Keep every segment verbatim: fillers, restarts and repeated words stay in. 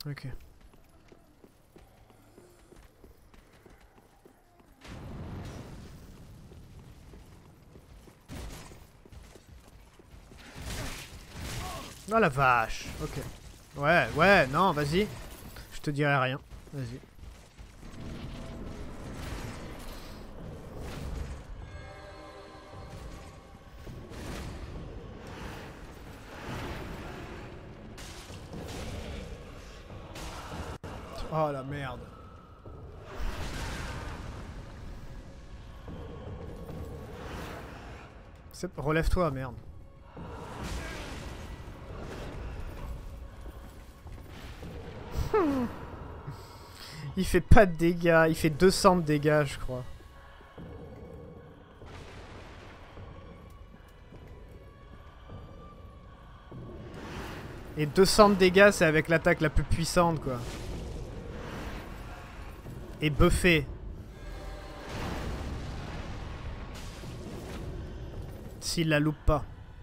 Ok. Oh la vache. Ok. Ouais, ouais, non, vas-y. Je te dirai rien. Vas-y. Oh la merde. Relève-toi, merde. Il fait pas de dégâts, il fait deux cents de dégâts, je crois. Et deux cents de dégâts, c'est avec l'attaque la plus puissante, quoi. Et buffé. S'il la loupe pas.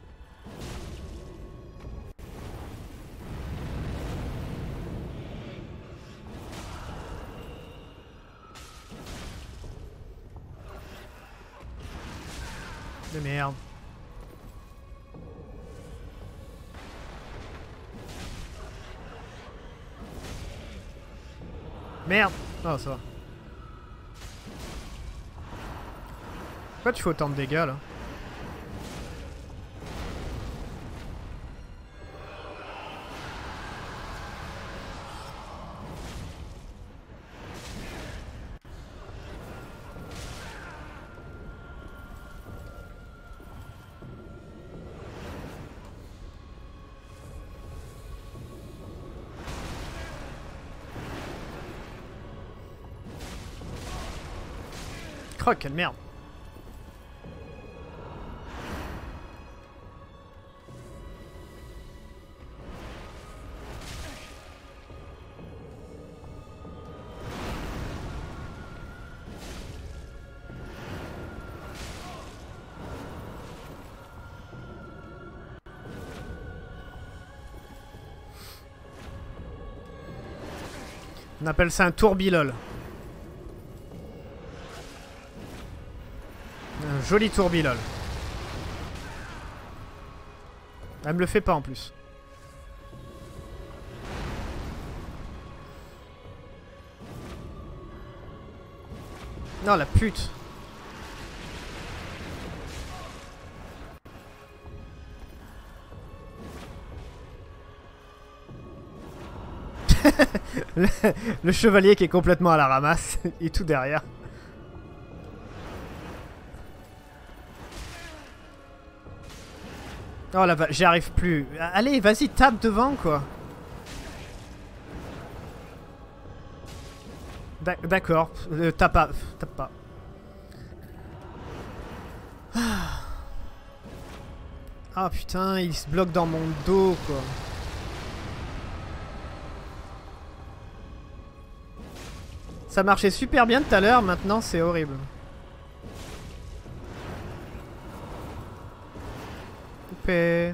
De merde. Merde. Oh, ça va. Pourquoi tu fais autant de dégâts, là? Oh, quelle merde. On appelle ça un tourbilol. Un joli tourbilol. Elle me le fait pas en plus. Non, la pute. le, le chevalier qui est complètement à la ramasse. Et tout derrière. Oh là, j'y arrive plus. Allez, vas-y, tape devant, quoi. D'accord, euh, tape pas. Tape pas. Ah. Ah putain, il se bloque dans mon dos, quoi. Ça marchait super bien tout à l'heure, maintenant c'est horrible. Coupé.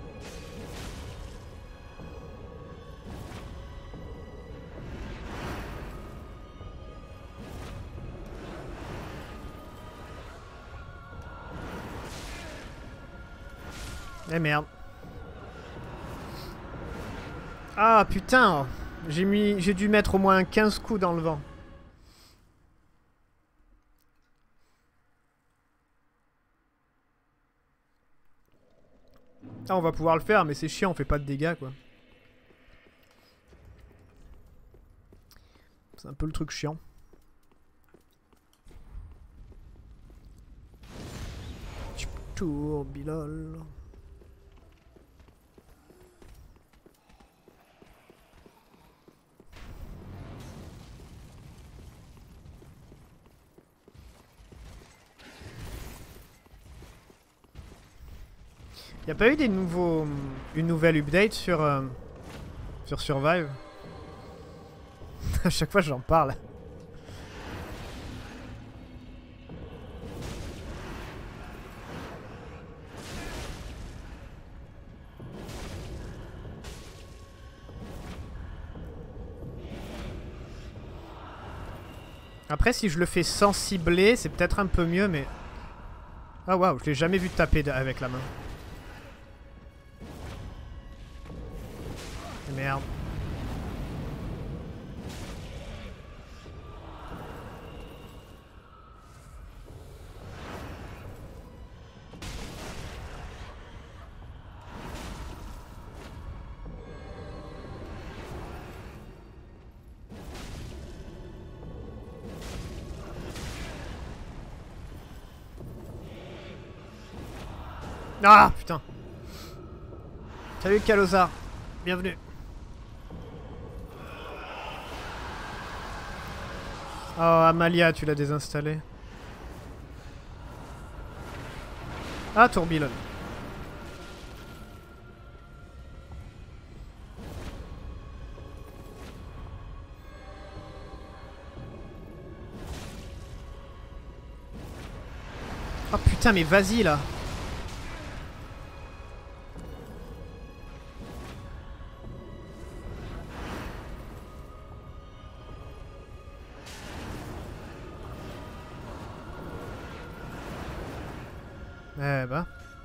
Eh merde. Ah putain. J'ai mis, j'ai dû mettre au moins quinze coups dans le vent. Ah, on va pouvoir le faire, mais c'est chiant, on fait pas de dégâts, quoi. C'est un peu le truc chiant. Tourbilol. Y'a pas eu des nouveaux... une nouvelle update sur... Euh, sur Survive? À chaque fois j'en parle. Après, si je le fais sans cibler, c'est peut-être un peu mieux, mais... Ah waouh, je l'ai jamais vu taper avec la main. Merde. Ah putain. Salut Kalozar, bienvenue. Oh Amalia, tu l'as désinstallé. Ah Tourbillon. Oh putain mais vas-y là. Eh bah.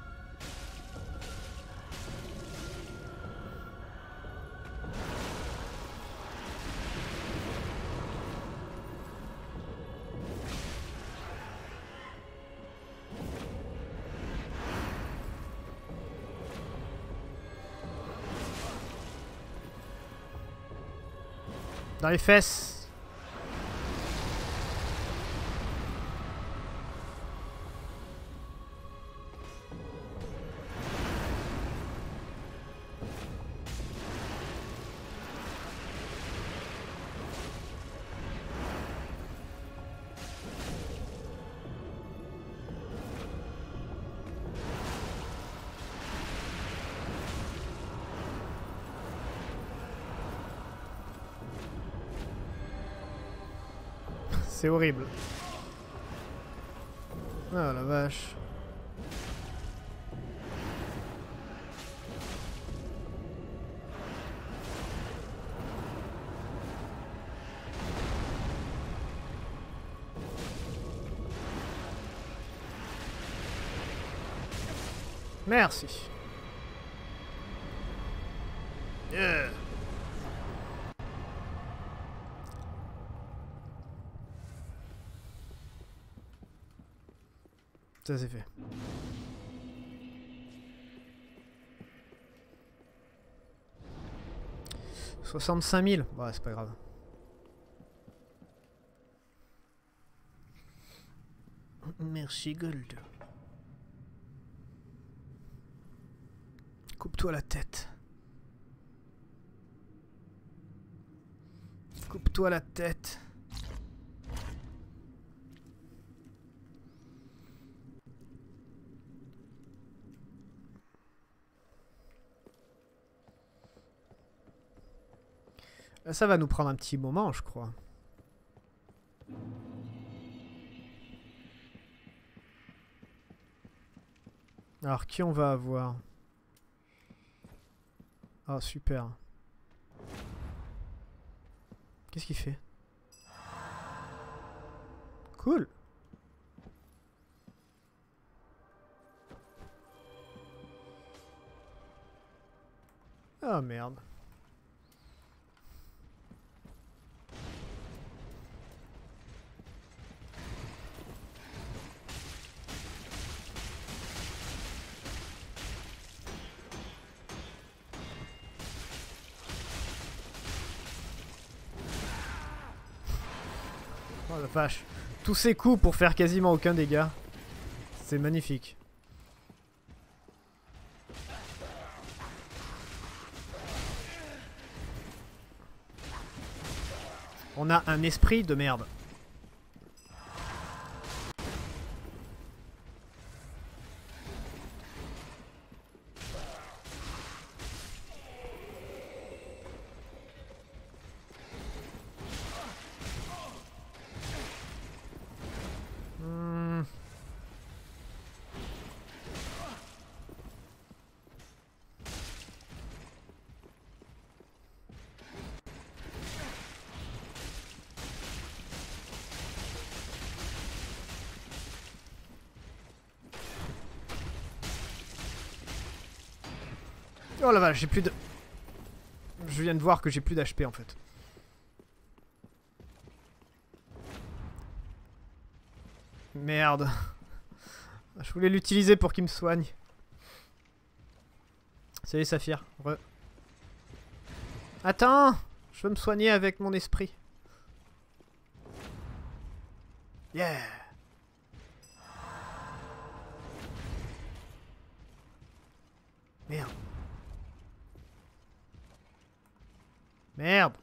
Dans les fesses. C'est horrible. Ah la vache. Merci. Yeah. Ça c'est fait. soixante-cinq mille. Ouais, c'est pas grave. Merci Gold. Coupe-toi la tête. Coupe-toi la tête. Là, ça va nous prendre un petit moment, je crois. Alors, qui on va avoir? Ah, super. Qu'est-ce qu'il fait? Cool. Ah, merde. Oh la vache. Tous ces coups pour faire quasiment aucun dégât. C'est magnifique. On a un esprit de merde. Oh la vache, j'ai plus de... Je viens de voir que j'ai plus d'H P en fait. Merde. Je voulais l'utiliser pour qu'il me soigne. Salut Saphir. Re. Attends, je veux me soigner avec mon esprit. Yeah. Merde. Merde.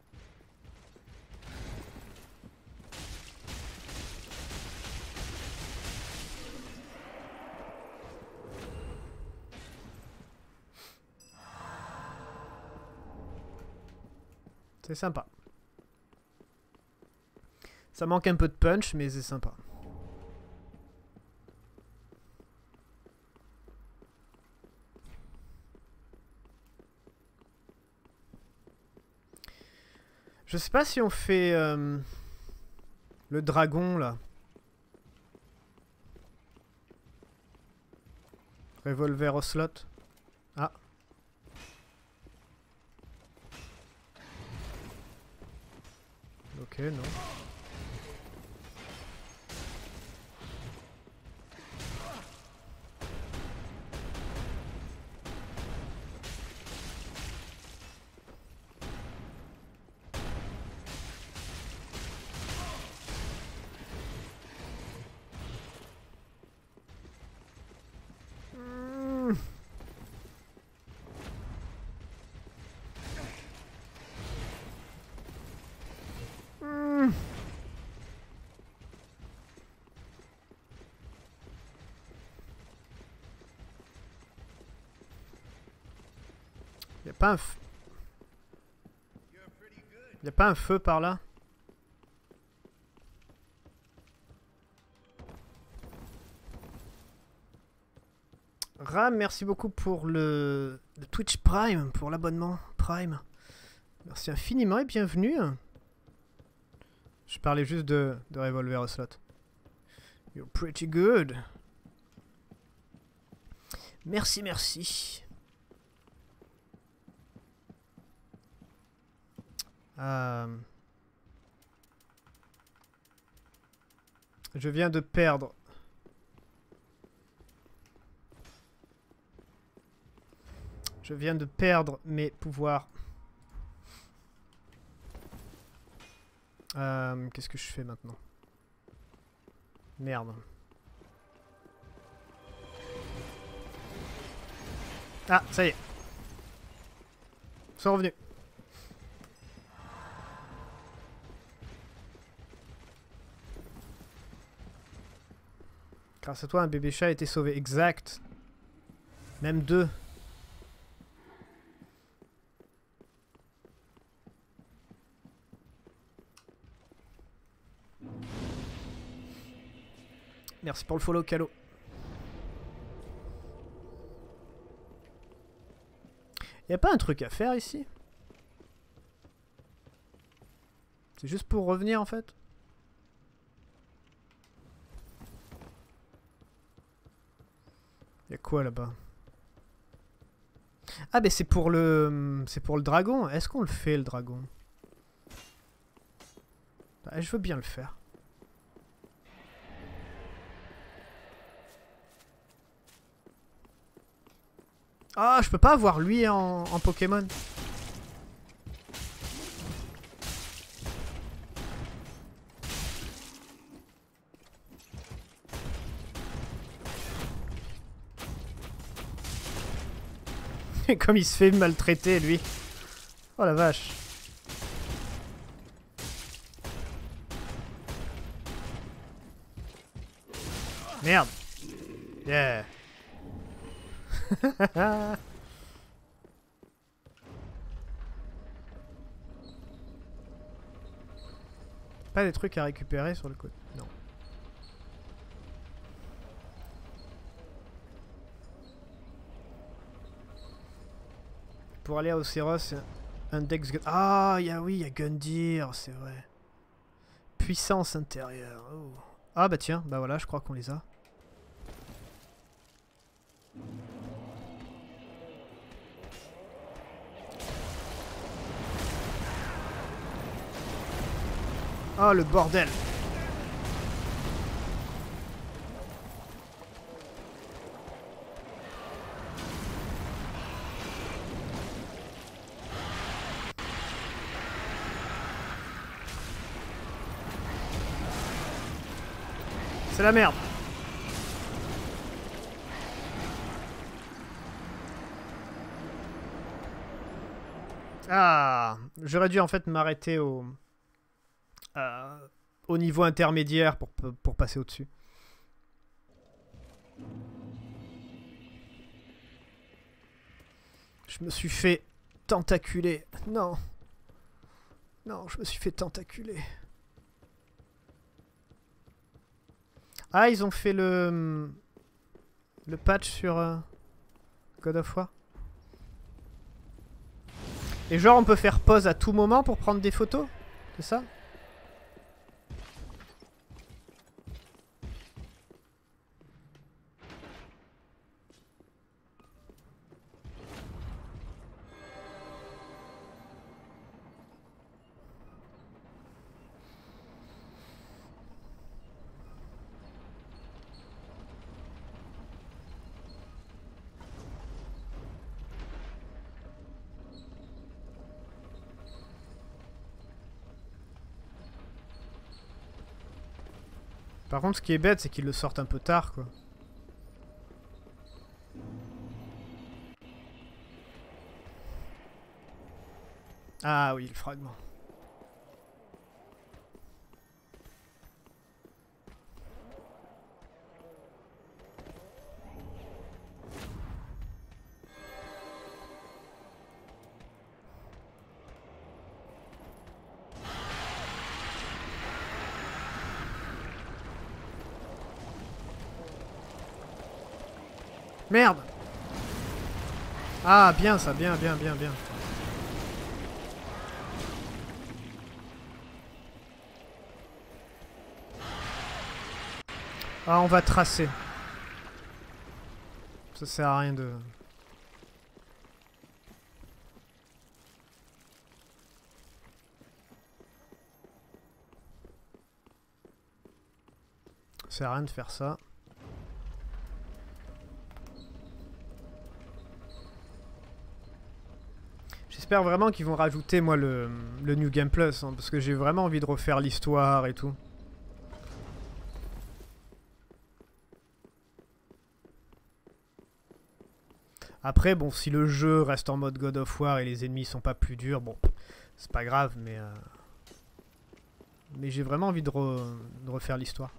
C'est sympa. Ça manque un peu de punch, mais c'est sympa. Je sais pas si on fait euh, le dragon là. Revolver au slot. Ah. Ok, non. Mmh. Mmh. Y a pas un feu. Y a pas un feu par là? Ram, merci beaucoup pour le, le Twitch Prime, pour l'abonnement Prime. Merci infiniment et bienvenue. Je parlais juste de, de Revolver au slot. You're pretty good. Merci, merci. Euh... Je viens de perdre. Je viens de perdre mes pouvoirs. Euh, Qu'est-ce que je fais maintenant? Merde. Ah, ça y est. Ils sont revenus. Grâce à toi, un bébé chat a été sauvé. Exact. Même deux. Merci pour le follow, Calo. Y'a pas un truc à faire ici? C'est juste pour revenir en fait? Y'a quoi là-bas? Ah ben c'est pour le... C'est pour le dragon. Est-ce qu'on le fait le dragon? Bah, je veux bien le faire. Ah, je peux pas avoir lui en, en Pokémon. Comme il se fait maltraiter lui. Oh la vache. Merde. Yeah. Pas des trucs à récupérer sur le côté. Non. Pour aller à Océros, un Dex Gun. Ah, y a, oui, il y a Gundyr, c'est vrai. Puissance intérieure. Oh. Ah bah tiens, bah voilà, je crois qu'on les a. Oh le bordel. C'est la merde. Ah, j'aurais dû en fait m'arrêter au euh, au niveau intermédiaire pour, pour passer au-dessus. Je me suis fait tentaculer. Non. Non, je me suis fait tentaculer. Ah, ils ont fait le le patch sur euh, God of War. Et genre on peut faire pause à tout moment pour prendre des photos? C'est ça? Par contre, ce qui est bête, c'est qu'ils le sortent un peu tard, quoi. Ah oui, le fragment. Merde! Ah, bien ça, bien, bien, bien, bien. Ah, on va tracer. Ça sert à rien de... Ça sert à rien de faire ça. J'espère vraiment qu'ils vont rajouter, moi, le, le New Game Plus, hein, parce que j'ai vraiment envie de refaire l'histoire et tout. Après, bon, si le jeu reste en mode God of War et les ennemis sont pas plus durs, bon, c'est pas grave, mais... Euh... Mais j'ai vraiment envie de, re... de refaire l'histoire.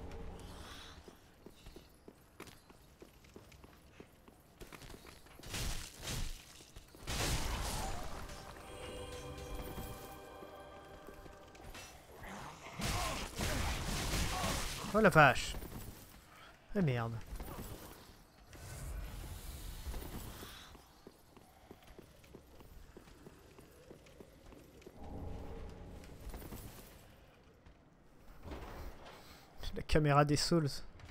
Oh la vache. Ah merde. La caméra des Souls.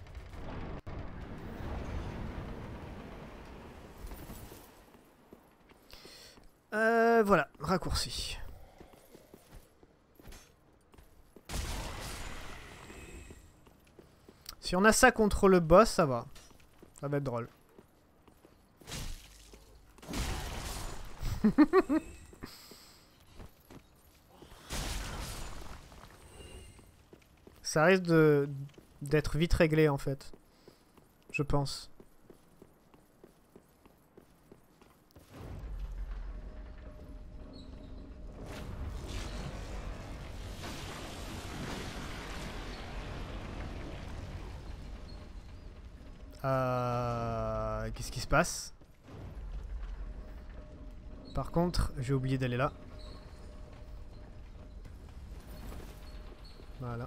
Euh, voilà, raccourci. Si on a ça contre le boss, ça va. Ça va être drôle. Ça risque de d'être vite réglé en fait. Je pense. Euh... Qu'est-ce qui se passe? Par contre, j'ai oublié d'aller là. Voilà.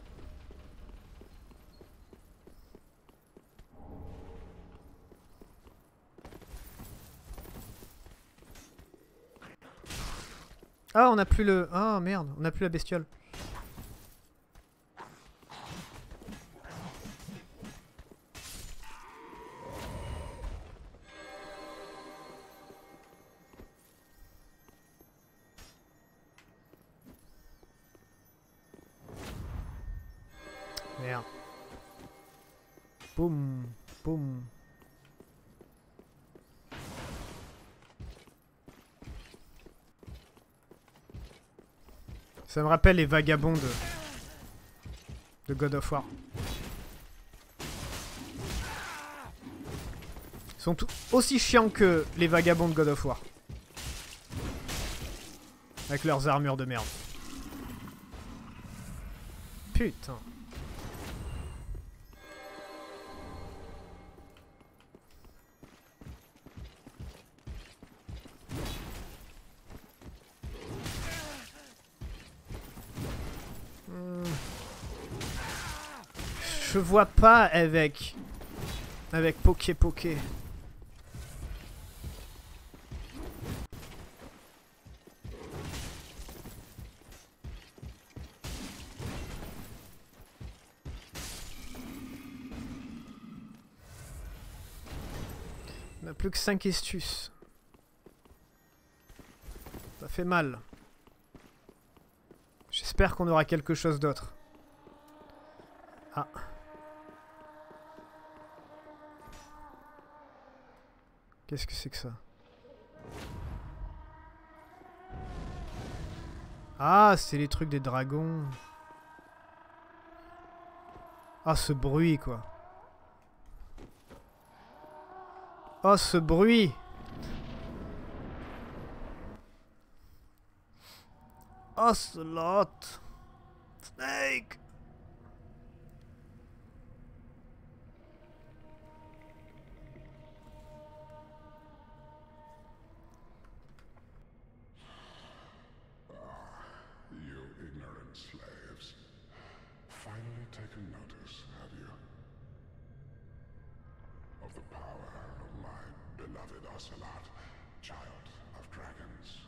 Ah, on a plus le... Ah, merde, on a plus la bestiole. Merde. Boum, boum. Ça me rappelle les vagabonds de, de God of War. Ils sont tout aussi chiants que les vagabonds de God of War. Avec leurs armures de merde. Putain. Hmm. Je vois pas avec... Avec Poké Poké. On n'a plus que cinq estus. Ça fait mal. J'espère qu'on aura quelque chose d'autre. Ah. Qu'est-ce que c'est que ça? Ah, c'est les trucs des dragons. Ah, ce bruit, quoi. Oh, ce bruit! Ocelot! Snake! You ignorant slaves. Finally taken notice, have you? Of the power of my beloved Ocelot, child of dragons.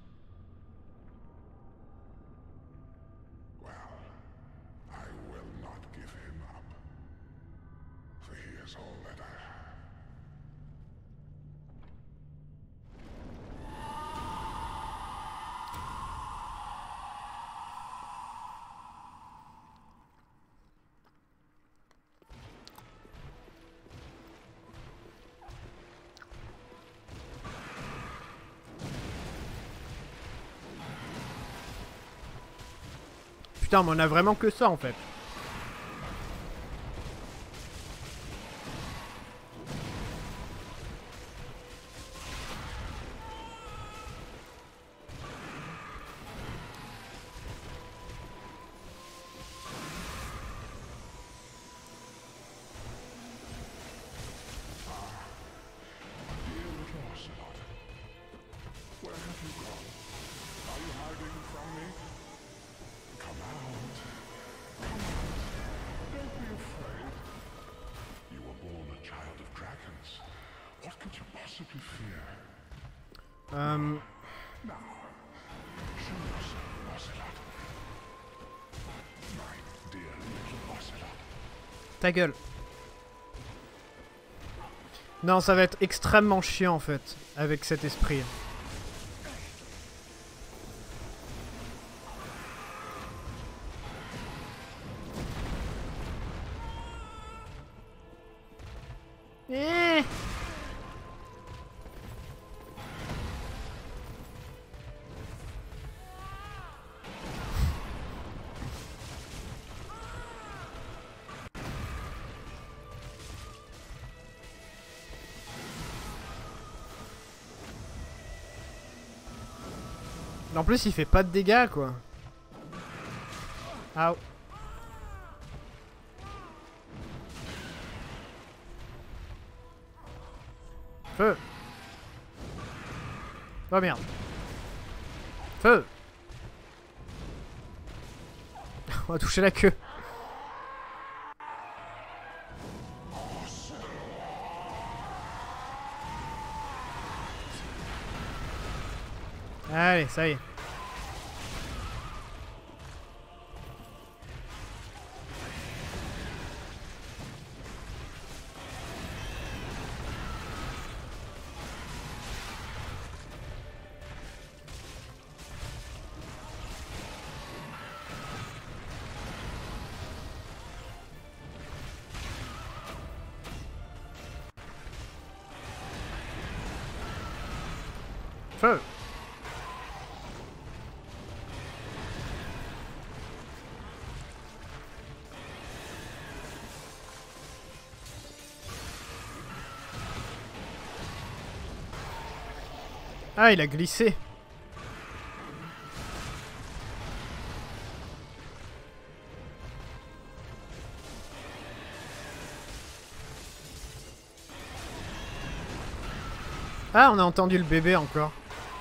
Well, I will not give him up. For he is all that I have. Putain, mais on a vraiment que ça en fait. Euh... Ta gueule. Non, ça va être extrêmement chiant en fait, avec cet esprit. Eh! En plus, il fait pas de dégâts, quoi. Ah. Feu. Oh merde. Feu. On va toucher la queue. Allez, ça y est. Feu. Ah, il a glissé. Ah, on a entendu le bébé encore.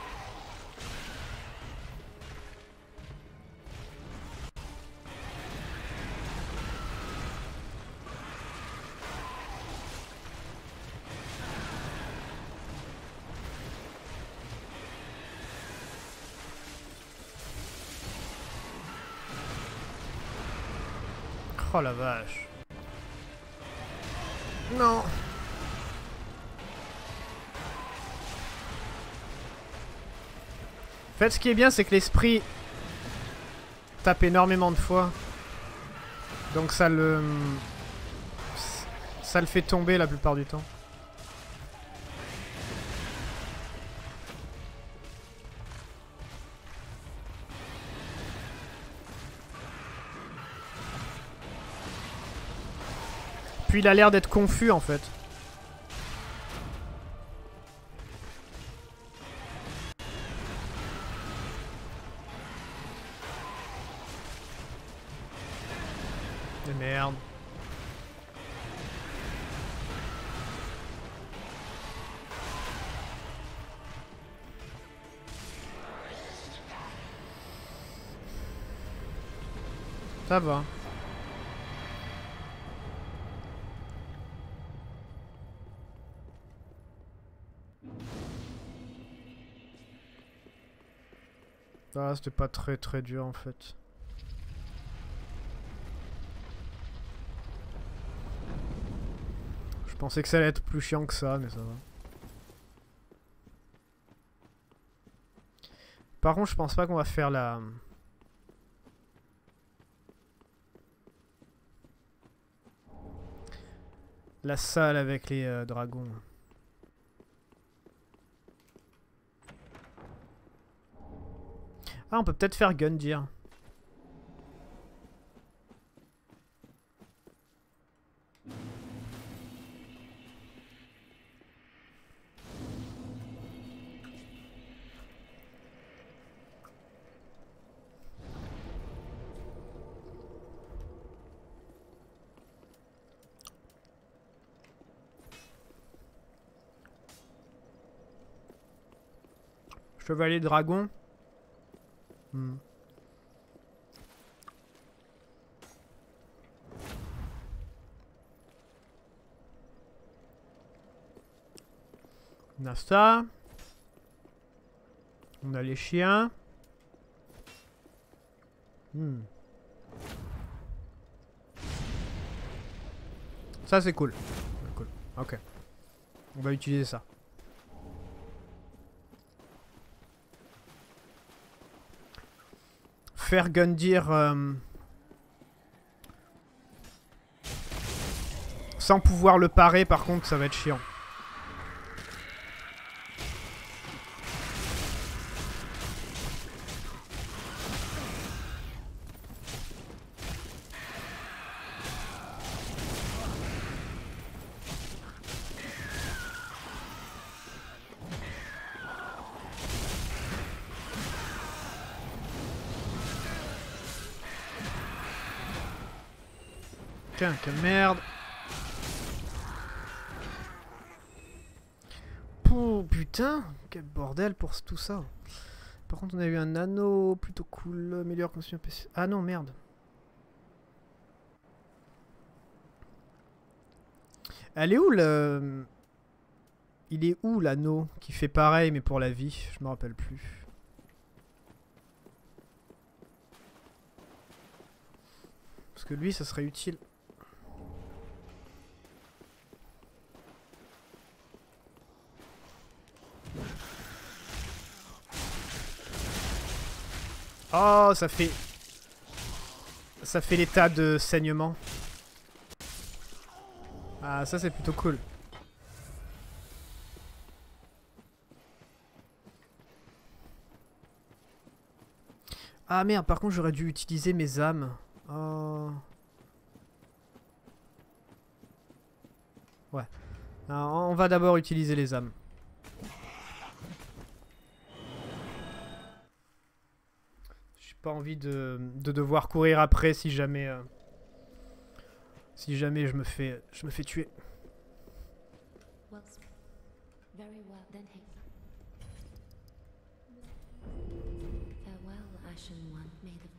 Oh la vache. Non. En fait, ce qui est bien, c'est que l'esprit tape énormément de fois. Donc ça le... Ça le fait tomber la plupart du temps. Puis il a l'air d'être confus en fait. De merde. Ça va. Ah, c'était pas très très dur en fait. Je pensais que ça allait être plus chiant que ça, mais ça va. Par contre, je pense pas qu'on va faire la... La salle avec les euh, dragons. Ah, on peut peut-être faire Gundyr. Chevalier dragon. Hmm. On a ça. On a les chiens. Hmm. Ça c'est cool. Cool. Ok. On va utiliser ça. Faire Gundyr euh, sans pouvoir le parer, par contre, ça va être chiant. Tiens, quelle merde. Oh putain, quel bordel pour tout ça. Par contre, on a eu un anneau plutôt cool, meilleur conçu un P C. Ah non, merde. Elle est où le... Il est où l'anneau qui fait pareil mais pour la vie? Je me rappelle plus. Parce que lui, ça serait utile. Oh, ça fait... Ça fait l'état de saignement. Ah, ça c'est plutôt cool. Ah merde, par contre j'aurais dû utiliser mes âmes. Oh. Ouais. Alors, on va d'abord utiliser les âmes. J'ai pas envie de, de devoir courir après si jamais... Euh, si jamais je me fais, je me fais tuer. Well, very well then. Farewell, Ashen One. May the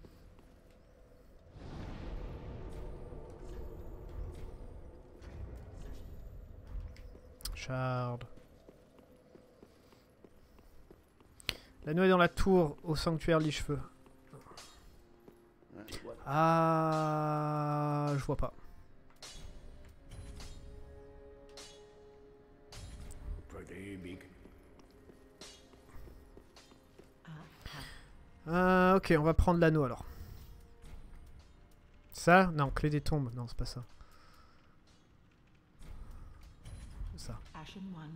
Shard. L'anneau est dans la tour au sanctuaire Lich-Feu. Ah, je vois pas. Euh, ok, on va prendre l'anneau alors. Ça? Non, clé des tombes. Non, c'est pas ça. C'est ça. Ashen One.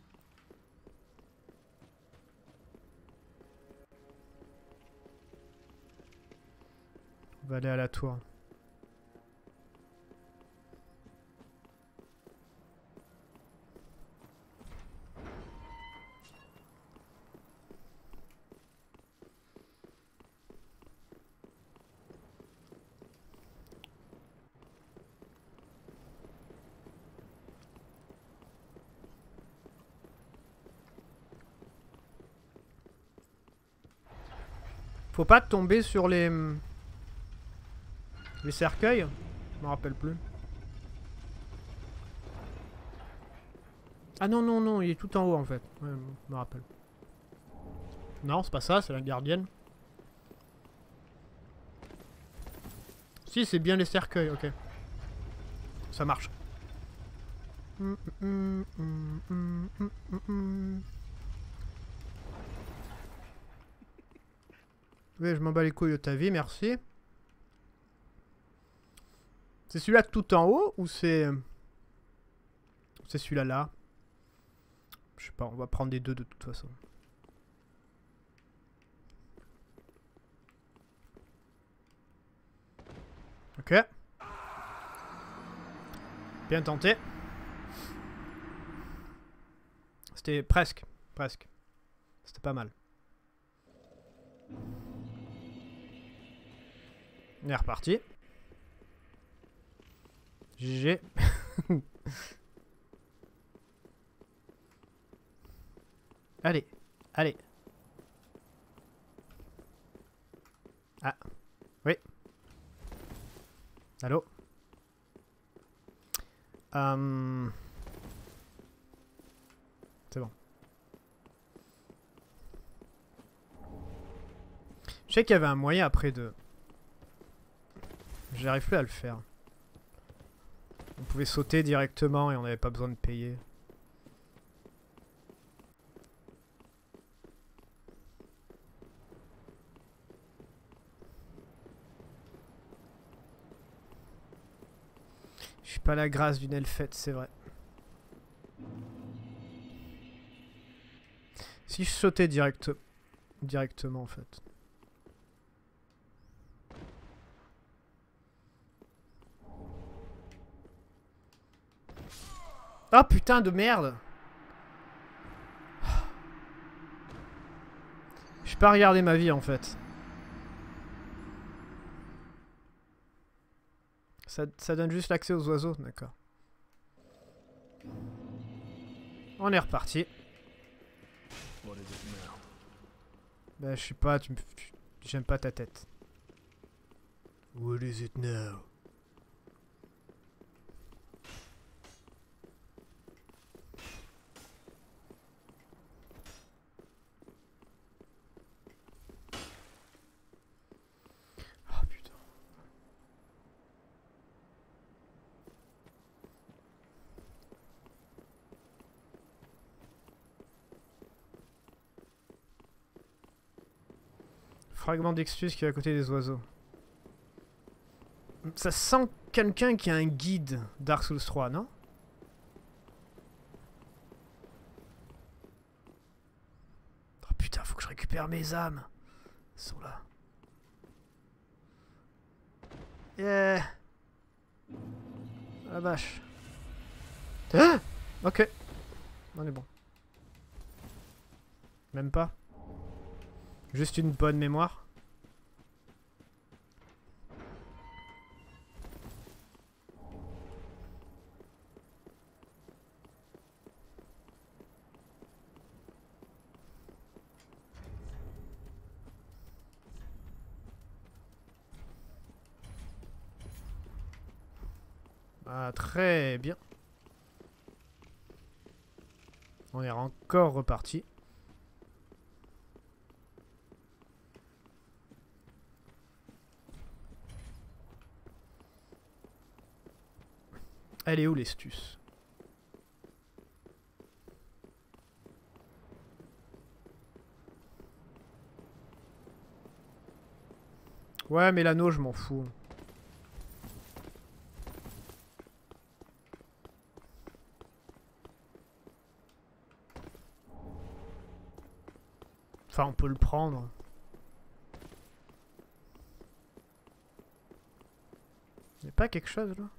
On va aller à la tour. Faut pas tomber sur les... Les cercueils? Je me rappelle plus. Ah non, non, non, il est tout en haut en fait. Ouais, je me rappelle. Non, c'est pas ça, c'est la gardienne. Si, c'est bien les cercueils, ok. Ça marche. Mm, mm, mm, mm, mm, mm, mm. Oui, je m'en bats les couilles de ta vie, merci. C'est celui-là tout en haut ou c'est... C'est celui-là là? Je sais pas, on va prendre des deux de toute façon. Ok. Bien tenté. C'était presque, presque. C'était pas mal. On est reparti. G G. Allez, allez. Ah, oui. Allô. Euh... C'est bon. Je sais qu'il y avait un moyen après de... J'arrive plus à le faire. On pouvait sauter directement et on n'avait pas besoin de payer. Je suis pas la grâce d'une elfette, c'est vrai. Si je sautais direct... directement en fait. Oh putain de merde! Je peux pas regarder ma vie en fait. Ça, ça donne juste l'accès aux oiseaux, d'accord. On est reparti. Bah je sais pas, tu me... J'aime pas ta tête. What is it now? Oh putain. Fragment d'excuse qui est à côté des oiseaux. Ça sent quelqu'un qui a un guide Dark Souls trois, non? Oh putain, faut que je récupère mes âmes. Ils sont là. Yeah. La vache. Ah, ok. On est bon. Même pas. Juste une bonne mémoire. Ah, très bien. On est encore reparti. Elle est où l'estus? Ouais, mais l'anneau, je m'en fous. Enfin, on peut le prendre. Y'a pas quelque chose là?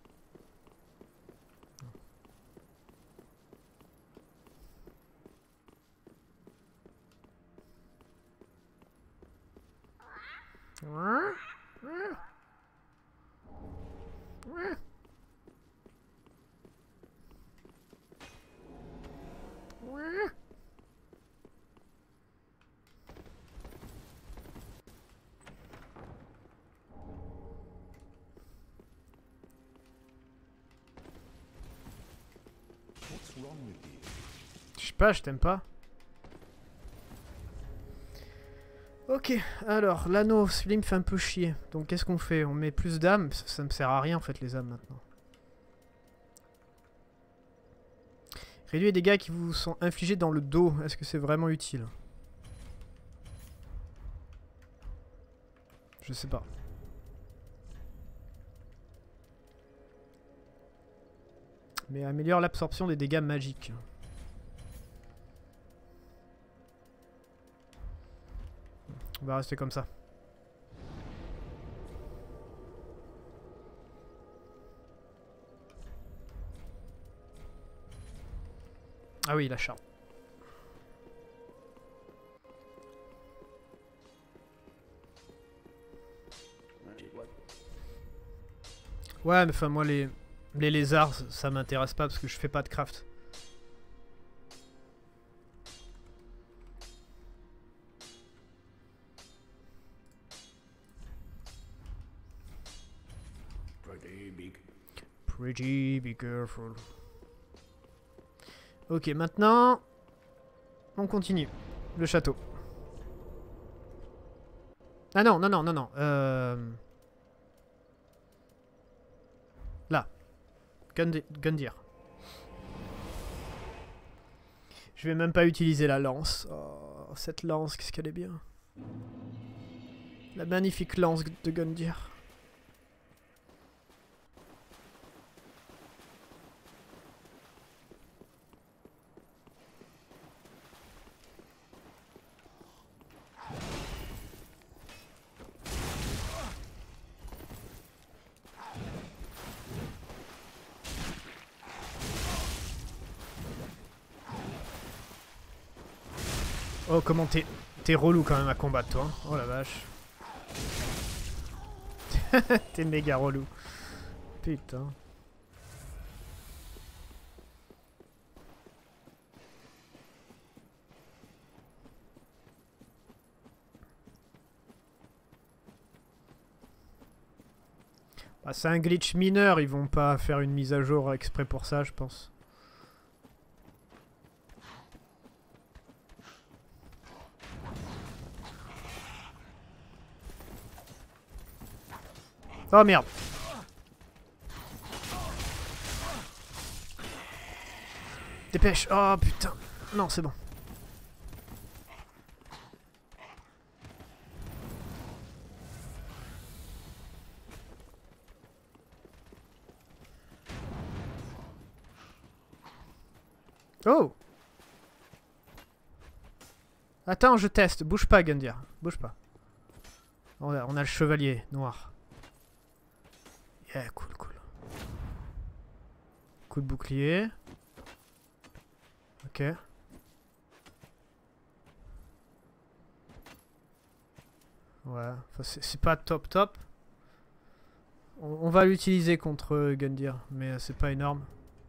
Je sais pas, je t'aime pas. Ok, alors l'anneau, celui me fait un peu chier. Donc qu'est-ce qu'on fait? On met plus d'âmes? Ça, ça me sert à rien en fait les âmes maintenant. Réduit les dégâts qui vous sont infligés dans le dos. Est-ce que c'est vraiment utile? Je sais pas. Mais améliore l'absorption des dégâts magiques. On va rester comme ça. Ah oui, l'achat. Ouais, mais enfin moi les, les lézards, ça m'intéresse pas parce que je fais pas de craft. Pretty be careful. Ok, maintenant, on continue. Le château. Ah non, non, non, non, non. Euh... Là. Gundy- Gundyr. Je vais même pas utiliser la lance. Oh, cette lance, qu'est-ce qu'elle est bien. La magnifique lance de Gundyr. Oh, comment t'es... T'es relou quand même à combattre, toi. Hein. Oh la vache. T'es méga relou. Putain. Bah, c'est un glitch mineur, ils vont pas faire une mise à jour exprès pour ça, je pense. Oh merde. Dépêche. Oh putain. Non, c'est bon. Oh. Attends, je teste. Bouge pas, Gundyr. Bouge pas. On a, on a le chevalier noir. Yeah, cool, cool. Coup de bouclier. Ok. Ouais, enfin, c'est pas top top. On, on va l'utiliser contre Gundyr, mais c'est pas énorme.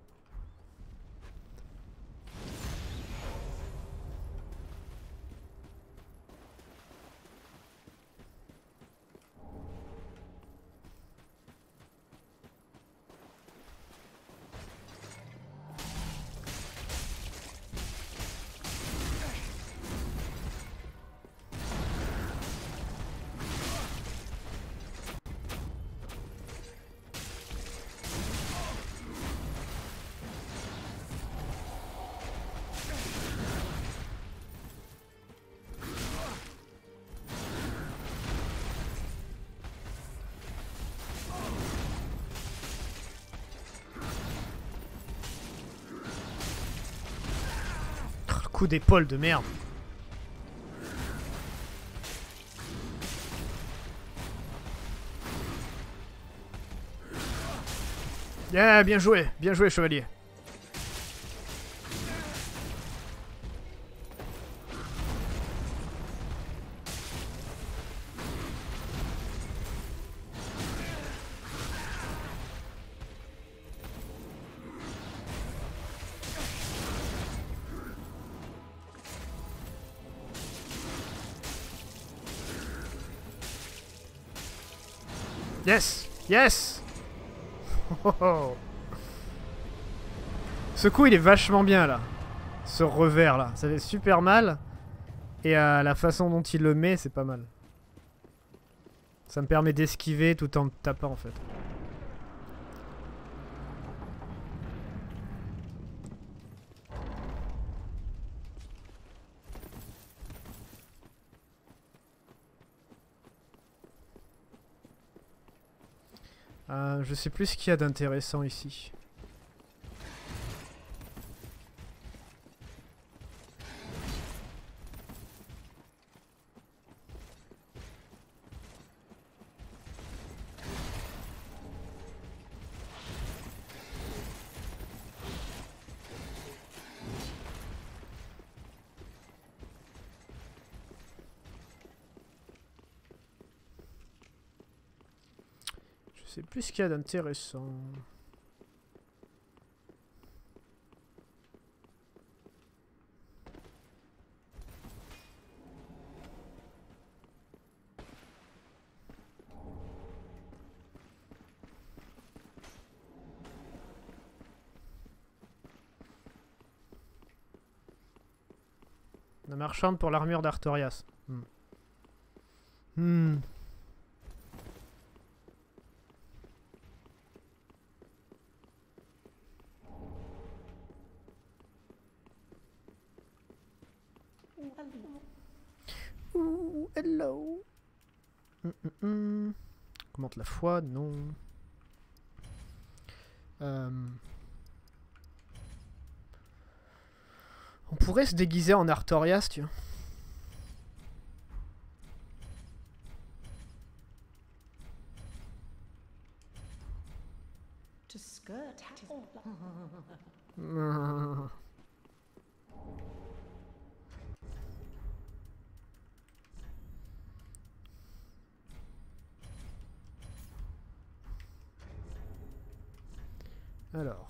Coup d'épaule de merde. Yeah, bien joué, bien joué, chevalier. Yes, yes. Oh, oh. Ce coup, il est vachement bien, là. Ce revers, là. Ça fait super mal. Et euh, la façon dont il le met, c'est pas mal. Ça me permet d'esquiver tout en tapant, en fait. Euh, je sais plus ce qu'il y a d'intéressant ici. Je sais plus ce qu'il y a d'intéressant. La marchande pour l'armure d'Artorias. Hmm. Hmm. Ouh, hello. Mm, mm, mm. Commente la foi, non. Euh... On pourrait se déguiser en Artorias, tu vois. To skirt. Mm. Alors.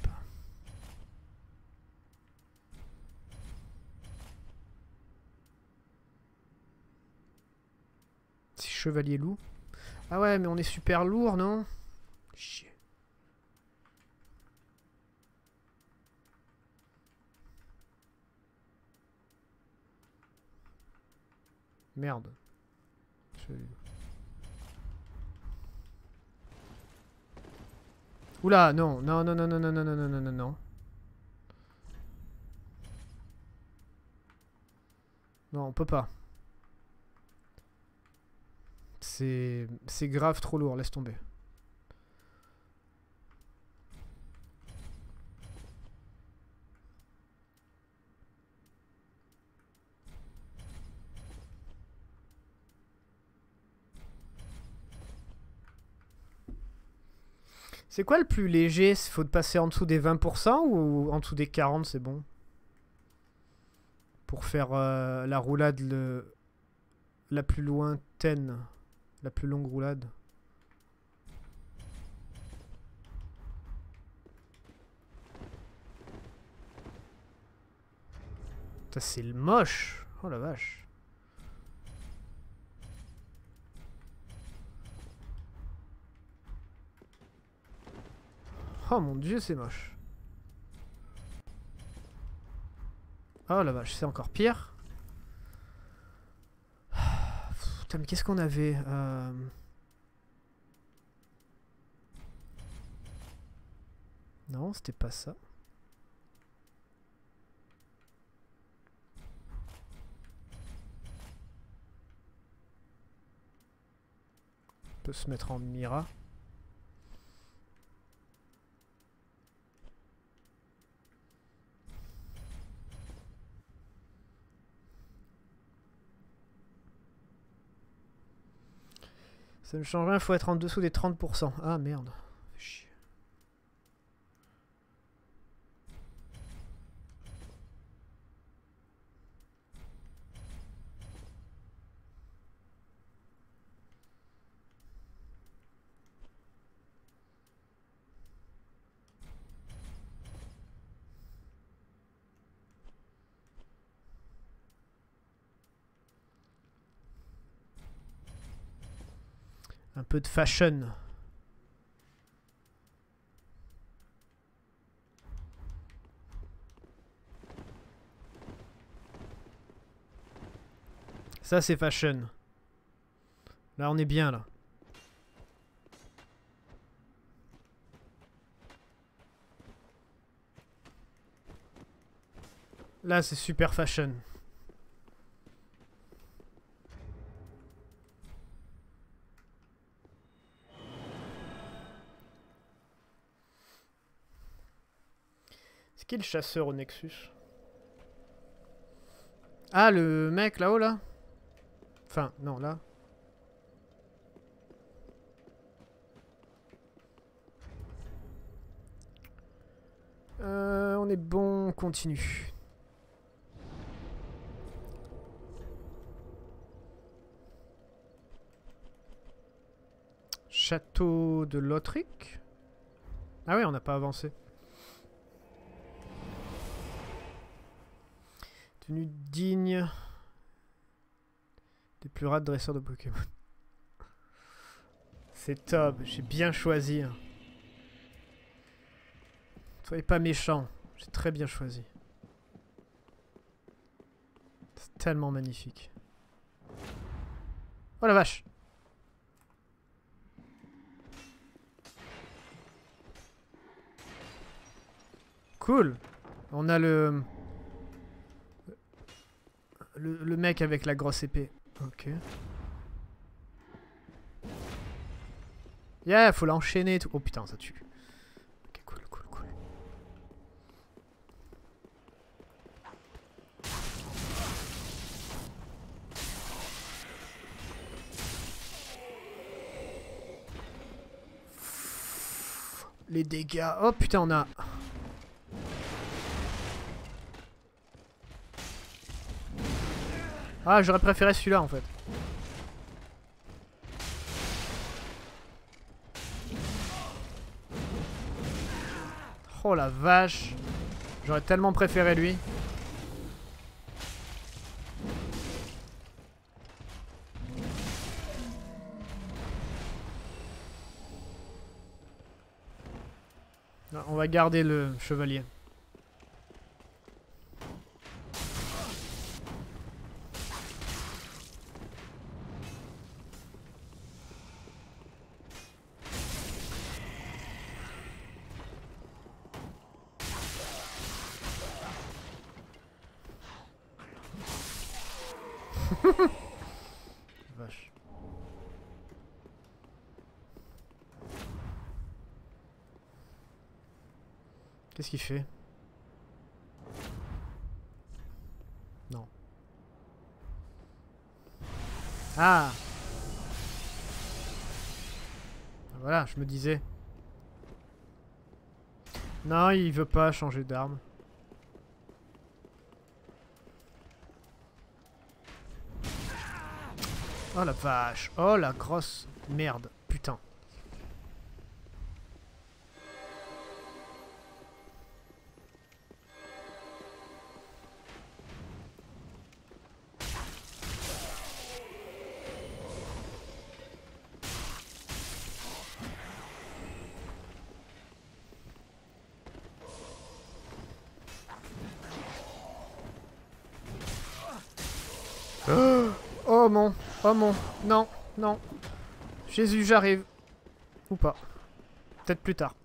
C'est chevalier loup. Ah ouais, mais on est super lourd, non? Chier. Merde. Chevalier loup. Oula, non, non, non, non, non, non, non, non, non, non, non, non. Non, on peut pas. C'est... C'est grave trop lourd, laisse tomber. C'est quoi le plus léger? Faut passer en dessous des vingt pour cent ou en dessous des quarante, c'est bon? Pour faire euh, la roulade le... la plus lointaine. La plus longue roulade. Ça c'est le moche. Oh la vache. Oh mon dieu, c'est moche. Oh la vache, c'est encore pire. Putain, mais qu'est-ce qu'on avait euh... Non, c'était pas ça. On peut se mettre en Mira. Ça ne change rien, il faut être en dessous des trente pour cent. Ah merde. Chier. Un peu de fashion. Ça c'est fashion. Là on est bien là. Là c'est super fashion. C'est qui le chasseur au Nexus? Ah, le mec là-haut, là? Enfin, non, là. Euh, on est bon, on continue. Château de Lothric? Ah oui, on n'a pas avancé. Tenue digne des plus rares dresseurs de Pokémon. C'est top, j'ai bien choisi. Soyez pas méchant, j'ai très bien choisi. C'est tellement magnifique. Oh la vache! Cool! On a le... Le, le mec avec la grosse épée. Ok. Yeah, faut l'enchaîner et tout. Oh putain, ça tue. Ok, cool, cool, cool. Les dégâts. Oh putain, on a... Ah, j'aurais préféré celui-là en fait. Oh la vache. J'aurais tellement préféré lui. Non, on va garder le chevalier. Vache. Qu'est-ce qu'il fait? Non. Ah! Voilà, je me disais. Non, il veut pas changer d'arme. Oh la vache. Oh la grosse merde. Putain. Oh mon, oh mon, non, non. Jésus, j'arrive. Ou pas. Peut-être plus tard.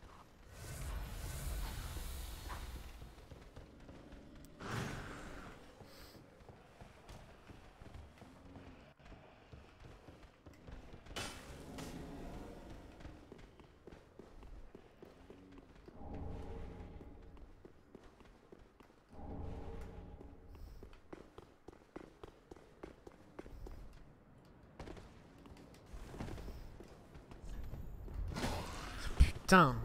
Putain.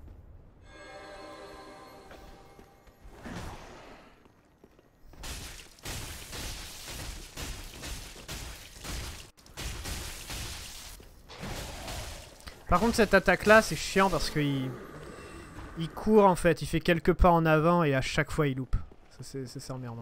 Par contre cette attaque là c'est chiant parce qu'il il court en fait, il fait quelques pas en avant et à chaque fois il loupe. Ça c'est emmerdant.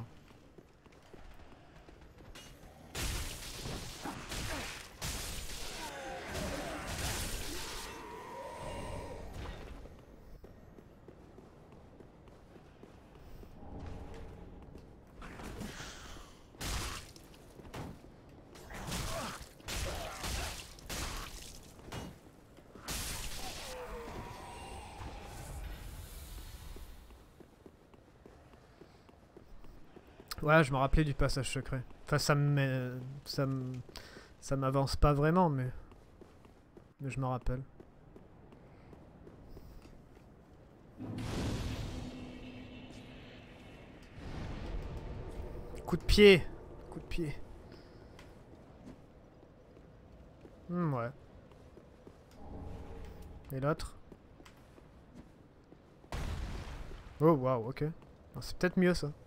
Ouais, je me rappelais du passage secret. Enfin, ça me... ça me... ça m'avance pas vraiment, mais... Mais je me rappelle. Coup de pied. Coup de pied. Hmm, ouais. Et l'autre? Oh, waouh, ok. C'est peut-être mieux, ça.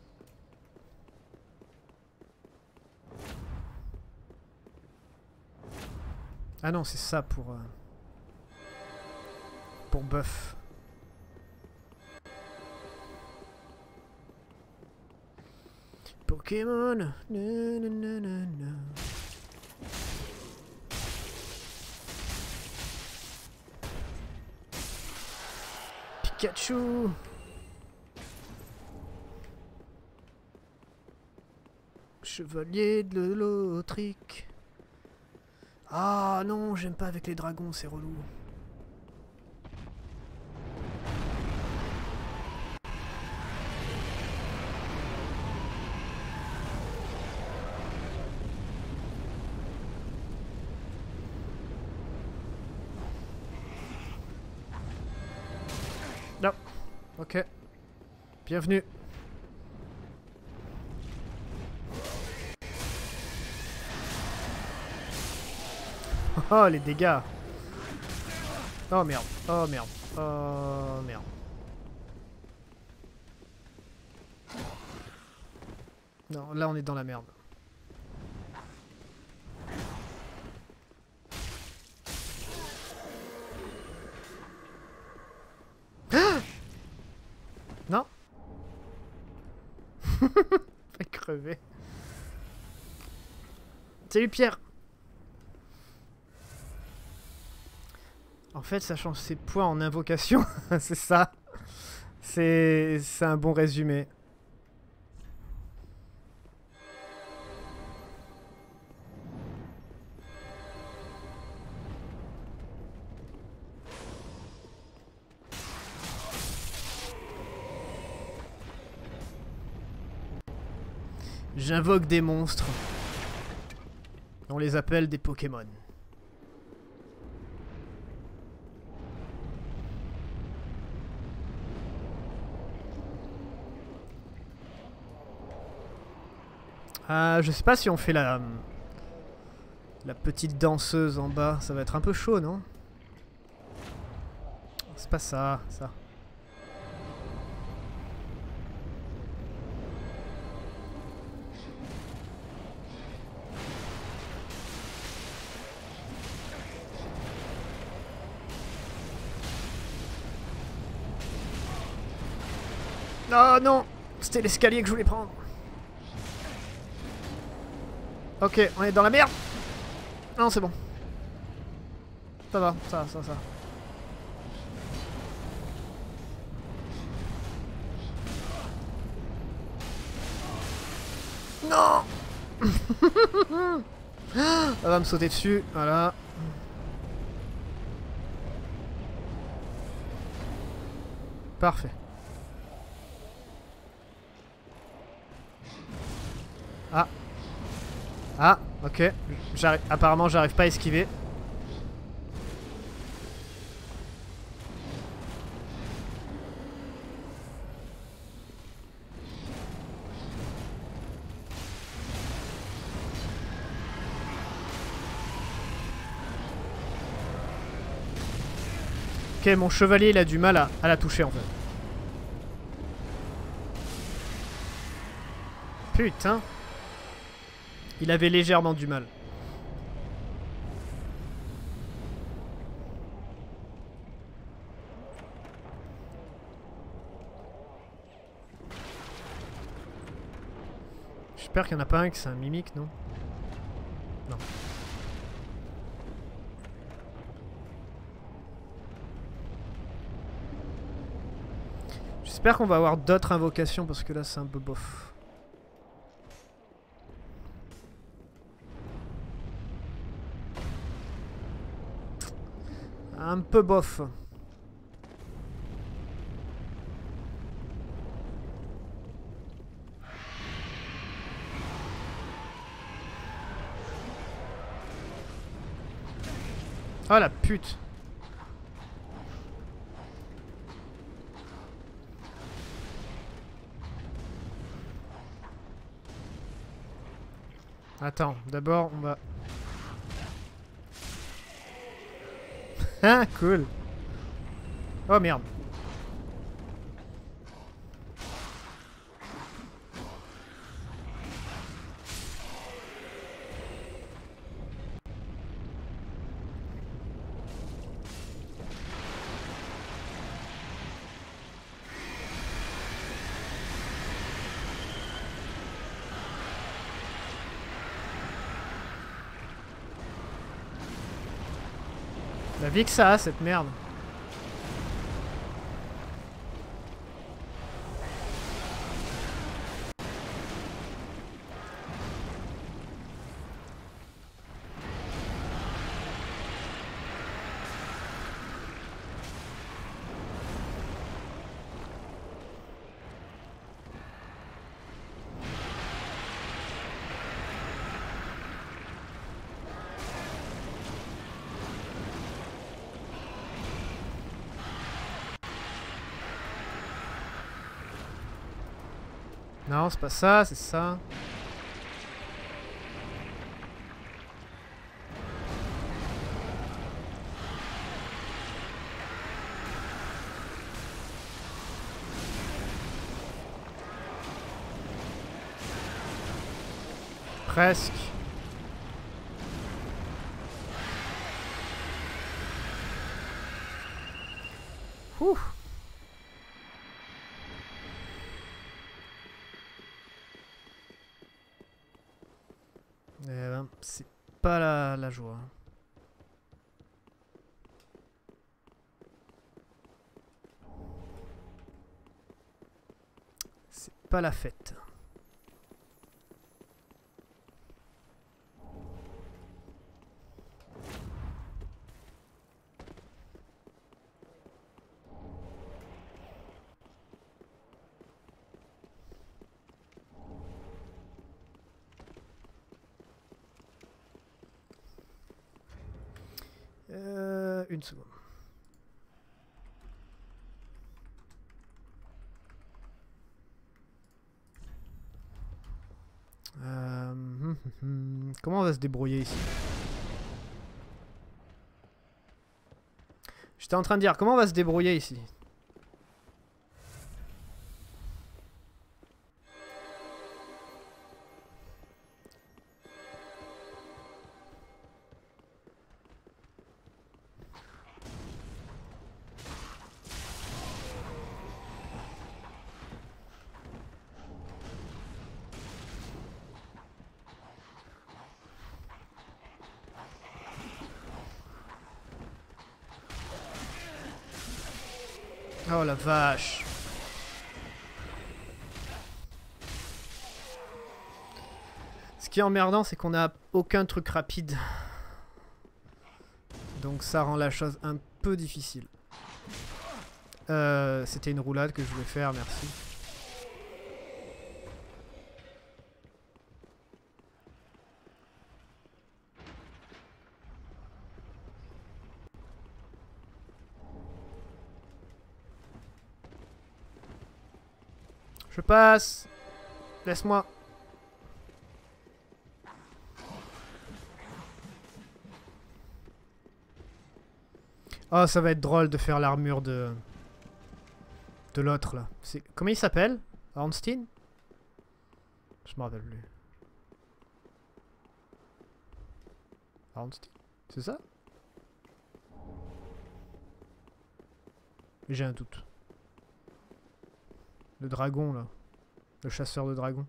Ah non, c'est ça pour... Euh, pour buff. Pokémon. Na, na, na, na, na. Pikachu. Chevalier de l'Autrique. Ah non, j'aime pas avec les dragons, c'est relou. Non. Ok. Bienvenue. Oh les dégâts. Oh merde. Oh merde. Oh merde. Non, là on est dans la merde. Ah non. Fait crever. Salut Pierre. En fait, ça change ses points en invocation. C'est ça. C'est un bon résumé. J'invoque des monstres. On les appelle des Pokémon. Euh, je sais pas si on fait la... La petite danseuse en bas. Ça va être un peu chaud, non? C'est pas ça, ça. Oh non, c'était l'escalier que je voulais prendre. Ok, on est dans la merde. Non, c'est bon. Ça va, ça, ça, ça. Non. Elle va me sauter dessus, voilà. Parfait. Ah. Ah, ok. J'arrive. Apparemment, j'arrive pas à esquiver. Ok, mon chevalier, il a du mal à, à la toucher, en fait. Putain. Il avait légèrement du mal. J'espère qu'il n'y en a pas un qui c'est un mimique, non? Non. J'espère qu'on va avoir d'autres invocations parce que là c'est un peu bof. Un peu bof. Oh la pute. Attends, d'abord on va... Ah, cool. Oh merde. La vie que ça a, cette merde. Non, c'est pas ça, c'est ça. Presque. Ouh. Eh ben, c'est pas la, la joie. C'est pas la fête. Euh, une seconde. Euh, hum, hum, hum. Comment on va se débrouiller ici? J'étais en train de dire, comment on va se débrouiller ici? Oh la vache. Ce qui est emmerdant, c'est qu'on n'a aucun truc rapide. Donc ça rend la chose un peu difficile. Euh, C'était une roulade que je voulais faire, merci. Je passe. Laisse-moi. Oh, ça va être drôle de faire l'armure de... De l'autre, là. Comment il s'appelle? Ornstein? Je me rappelle plus. Ornstein? C'est ça? J'ai un doute. Le dragon, là. Le chasseur de dragons.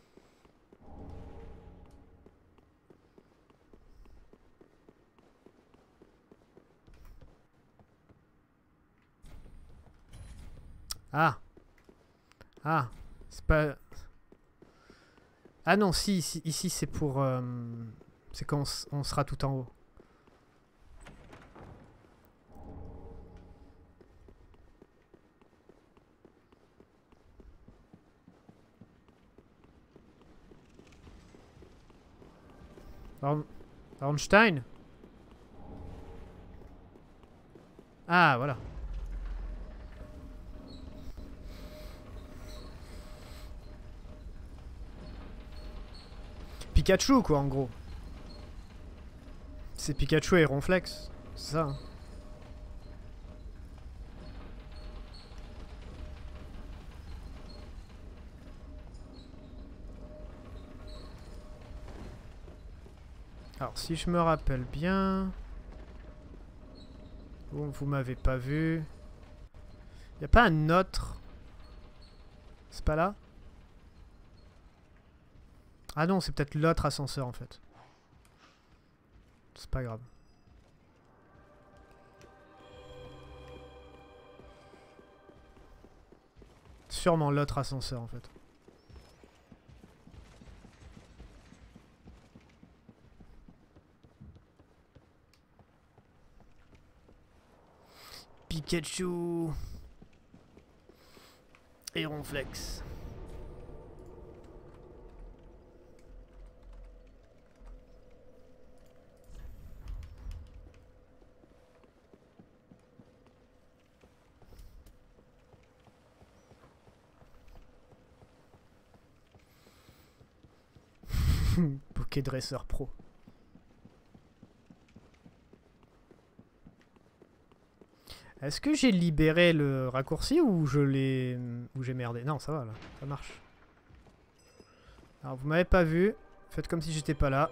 Ah. Ah. C'est pas... Ah non, si, ici, ici c'est pour... Euh... C'est quand on, on sera tout en haut. Orn... Ornstein? Ah, voilà. Pikachu, quoi, en gros. C'est Pikachu et Ronflex. C'est ça. Hein. Alors, si je me rappelle bien... Bon, vous m'avez pas vu. Y a pas un autre... C'est pas là? Ah non, c'est peut-être l'autre ascenseur, en fait. C'est pas grave. Sûrement l'autre ascenseur, en fait. Pikachu et Ronflex. Pokédresseur pro. Est-ce que j'ai libéré le raccourci ou je l'ai... ou j'ai merdé? Non, ça va là, ça marche. Alors vous m'avez pas vu, faites comme si j'étais pas là.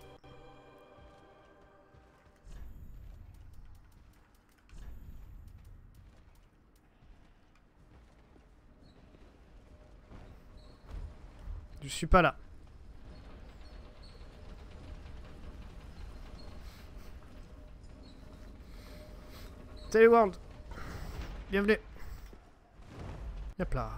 Je suis pas là. Salut World. Bienvenue. Hop là.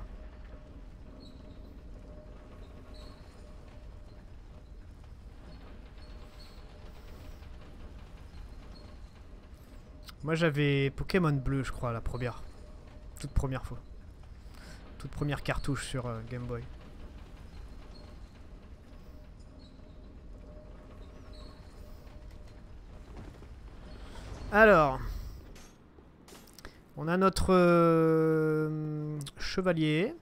Moi j'avais Pokémon Bleu je crois la première. Toute première fois. Toute première cartouche sur euh, Game Boy. Alors... On a notre euh, chevalier.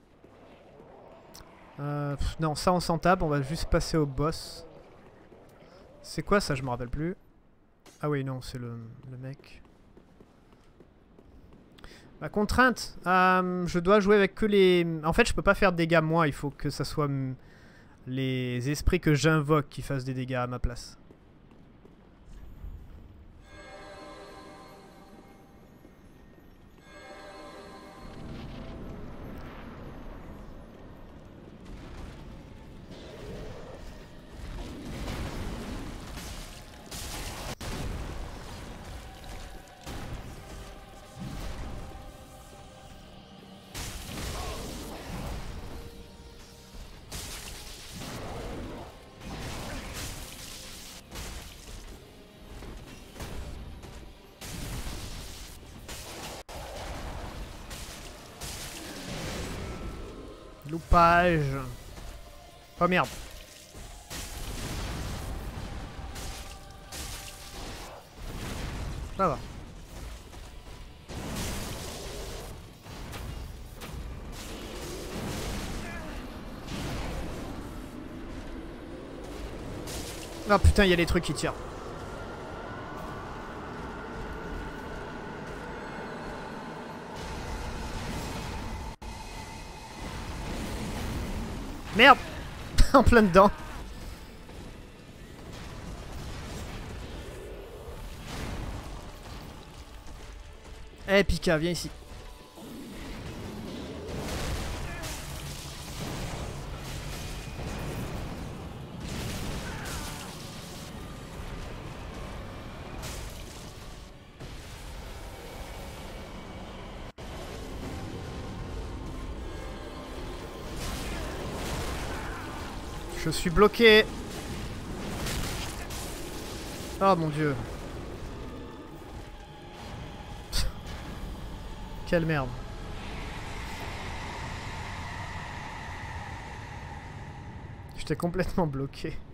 Euh, pff, non, ça on s'en tape, on va juste passer au boss. C'est quoi ça, je me rappelle plus. Ah oui, non, c'est le, le mec. Ma contrainte, euh, je dois jouer avec que les... En fait, je peux pas faire de dégâts moi, il faut que ça soit les esprits que j'invoque qui fassent des dégâts à ma place. Loupage. Oh merde. Ça va. Oh putain, il y a des trucs qui tirent. Merde. En plein dedans. Eh Pika, viens ici. Je suis bloqué. Oh mon dieu. Quelle merde. J'étais complètement bloqué.